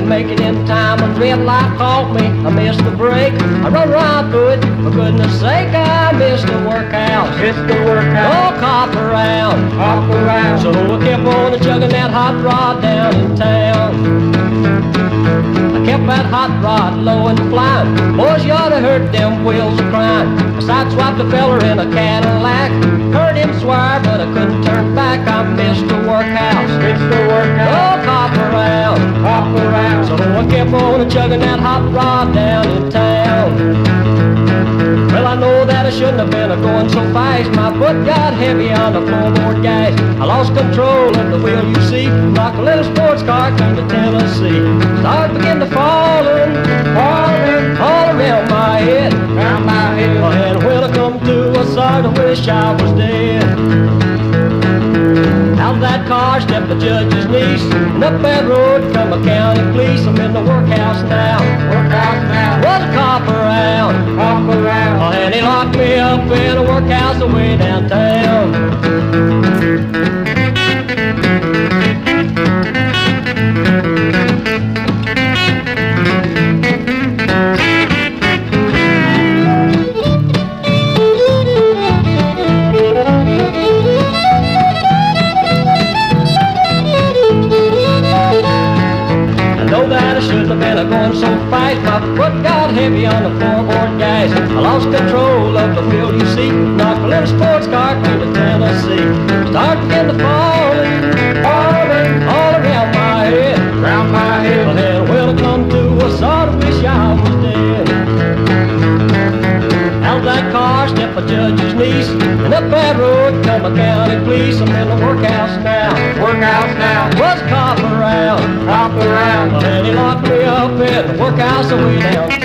didn't make it in time. A red light caught me, I missed the break. I run right through it, for goodness sake, I missed the workhouse. Missed the workhouse. Oh, cop around. Hop around. So I kept on chugging that hot rod down in town. I kept that hot rod low and flying. Boys, you ought to heard them wheels a-crying. I sideswiped a feller in a Cadillac. Heard him swear, but I couldn't turn back. I missed the workhouse. Missed the workhouse. Oh, cop around. Hop around. So I kept on chugging that hot rod down in town. Well, I know that I shouldn't have been going so fast. My foot got heavy on the floorboard gas. I lost control of the wheel, you see. Knocked a little sports car came to Tennessee. Stars began to falling, falling all around my head. Round my head. And when I come to, I started to wish I was dead. Out of that car stepped the judge's niece, and up that road come a county police. I'm in the workhouse now. Workhouse now. Was a cop around. Hop around. Oh, and he locked me up in a workhouse away downtown. Going so fast, my foot got heavy on the floorboard gas. I lost control of the wheel, you see. Knocked a little sports car came to Tennessee. Start began to falling, falling all around my head. Round my head. Well, then when I come to, I sort of wish I was dead. Out of that car stepped a judge's niece, and up that road come a county police. I'm in the workhouse now. Workhouse now. Was a cop around. Hop around. And he locked me up in the workhouse away down.